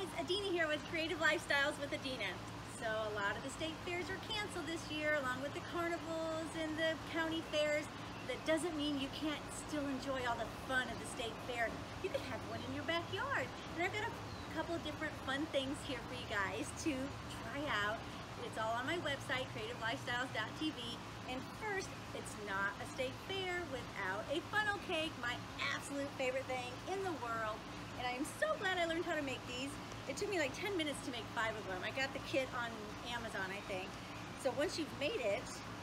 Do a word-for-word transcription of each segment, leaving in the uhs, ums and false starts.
guys, Adina here with Creative Lifestyles with Adina. So a lot of the state fairs are canceled this year, along with the carnivals and the county fairs. That doesn't mean you can't still enjoy all the fun of the state fair. You can have one in your backyard. And I've got a couple different fun things here for you guys to try out. It's all on my website, creative lifestyles dot t v. And first, it's not a state fair without a funnel cake, my absolute favorite thing in the world. And I'm so glad I learned how to make these. It took me like ten minutes to make five of them. I got the kit on Amazon, I think. So once you've made it,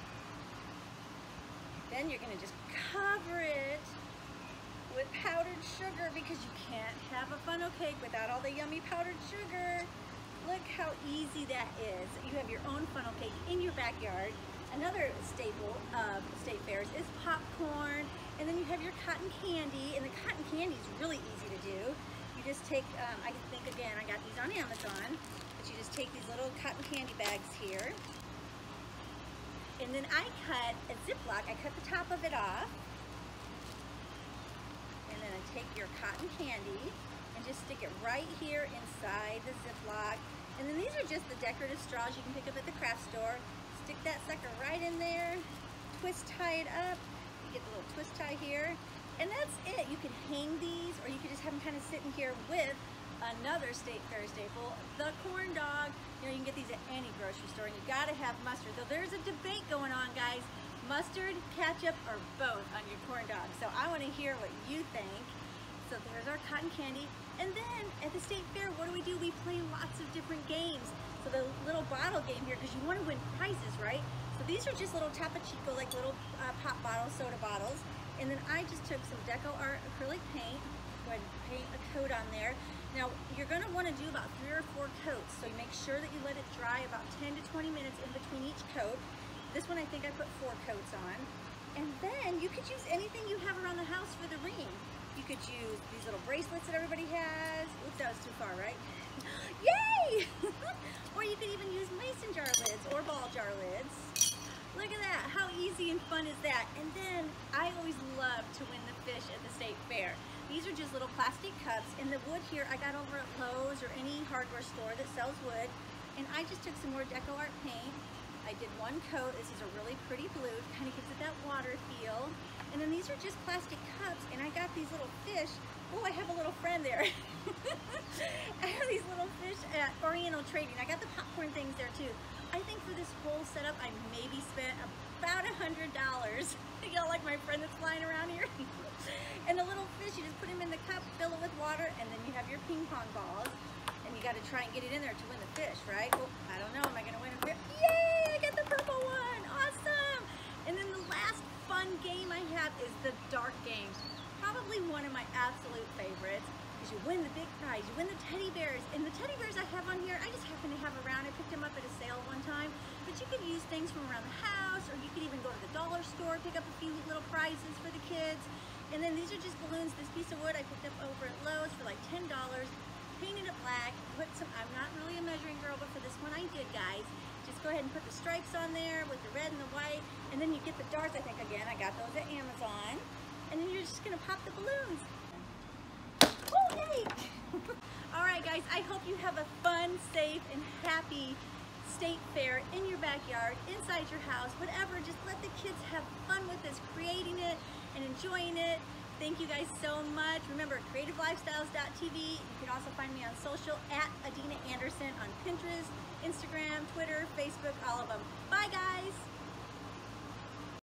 then you're gonna just cover it with powdered sugar, because you can't have a funnel cake without all the yummy powdered sugar. Look how easy that is. You have your own funnel cake in your backyard. Another staple of state fairs is popcorn, and then you have your cotton candy, and the cotton candy is really easy to do. You just take, um, I think again, I got these on Amazon, but you just take these little cotton candy bags here, and then I cut a Ziploc, I cut the top of it off, and then I take your cotton candy and just stick it right here inside the Ziploc. And then these are just the decorative straws you can pick up at the craft store. Stick that sucker right in there, twist tie it up. You get the little twist tie here, and that's it. You can hang these, or you can just have them kind of sitting here with another state fair staple, the corn dog. You know, you can get these at any grocery store, and you gotta have mustard. Though there's a debate going on, guys. Mustard, ketchup, or both on your corn dog. So I wanna hear what you think. So there's our cotton candy. And then at the state fair, what do we do? We play lots of different games. So the little bottle game here, because you want to win prizes, right? So these are just little Topo Chico, like little uh, pop bottles, soda bottles. And then I just took some Deco Art acrylic paint, go ahead and paint a coat on there. Now you're going to want to do about three or four coats. So you make sure that you let it dry about ten to twenty minutes in between each coat. This one I think I put four coats on. And then you could use anything you have around the house for the ring. You could use these little bracelets that everybody has. Oops, that was too far, right? Yay! Or you could even use mason jar lids or ball jar lids. Look at that, how easy and fun is that? And then I always love to win the fish at the state fair. These are just little plastic cups, and the wood here I got over at Lowe's or any hardware store that sells wood. And I just took some more Deco Art paint. I did one coat. This is a really pretty blue, kind of gives it that water feel. And then these are just plastic cups, and I got these little fish. Oh, I have a little friend there. I have these little fish at Oriental Trading. I got the popcorn things there too. I think for this whole setup, I maybe spent about a hundred dollars. You know, like my friend that's flying around here. And the little fish, you just put them in the cup, fill it with water, and then you have your ping pong balls. And you got to try and get it in there to win the fish, right? Oh, I don't know. Am I going to win a fish? Yay! I got the purple one. Awesome! And then the last fun game I have is the dark game. Probably one of my absolute favorites, because you win the big prize. You win the teddy bears. And the teddy bears I have on here, I just happen to have around. I picked them up at a sale one time. But you could use things from around the house, or you could even go to the dollar store, pick up a few little prizes for the kids. And then these are just balloons. This piece of wood I picked up over at Lowe's for like ten dollars. Painted it black, put some, I'm not really a measuring girl, but for this one I did, guys. Just go ahead and put the stripes on there with the red and the white, and then you get the darts, I think, again. I got those at Amazon. And then you're just gonna pop the balloons. Oh, yay! All right, guys, I hope you have a fun, safe, and happy state fair in your backyard, inside your house, whatever. Just let the kids have fun with this, creating it and enjoying it. Thank you guys so much. Remember, creative lifestyles dot t v. You can also find me on social at Adina Anderson on Pinterest, Instagram, Twitter, Facebook, all of them. Bye, guys.